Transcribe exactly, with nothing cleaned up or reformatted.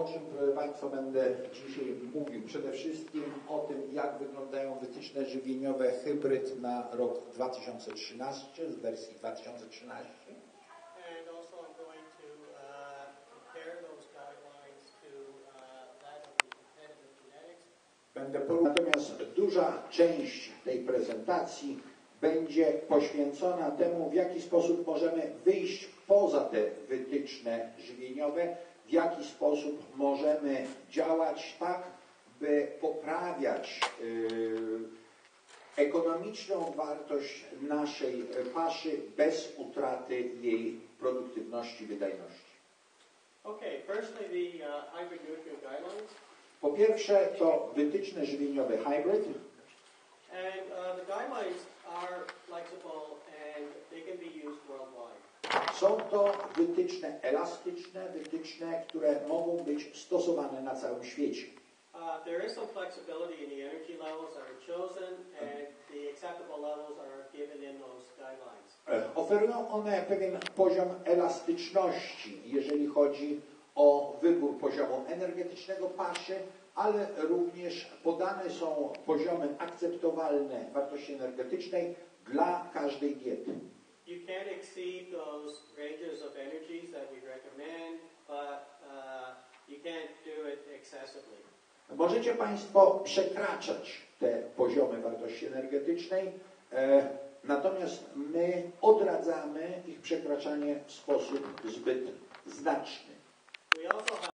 czym, proszę Państwa, będę dzisiaj mówił? Przede wszystkim o tym, jak wyglądają wytyczne żywieniowe hybryd na rok dwa tysiące trzynasty z wersji dwa tysiące trzynaście. And also I'm going to uh, compare those guidelines to uh, that of the competitive genetics. Będę porównał. Natomiast duża część tej prezentacji będzie poświęcona temu, w jaki sposób możemy wyjść poza te wytyczne żywieniowe, w jaki sposób możemy działać tak, by poprawiać yy, ekonomiczną wartość naszej paszy bez utraty jej produktywności, wydajności. Okay, firstly the uh, hybrid nutrient guidelines. Po pierwsze to wytyczne żywieniowe hybrid. And uh, the guidelines are flexible and they can be used worldwide. Są to wytyczne elastyczne, wytyczne, które mogą być stosowane na całym świecie. Uh, there is some flexibility in the energy levels that are chosen and the acceptable levels are given in those guidelines. Oferują one pewien poziom elastyczności, jeżeli chodzi o wybór poziomu energetycznego paszy, ale również podane są poziomy akceptowalne wartości energetycznej dla każdej diety. You can't exceed those ranges of energies that we recommend, but uh, you can't do it excessively. Możecie Państwo przekraczać te poziomy wartości energetycznej, e, natomiast my odradzamy ich przekraczanie w sposób zbyt znaczny.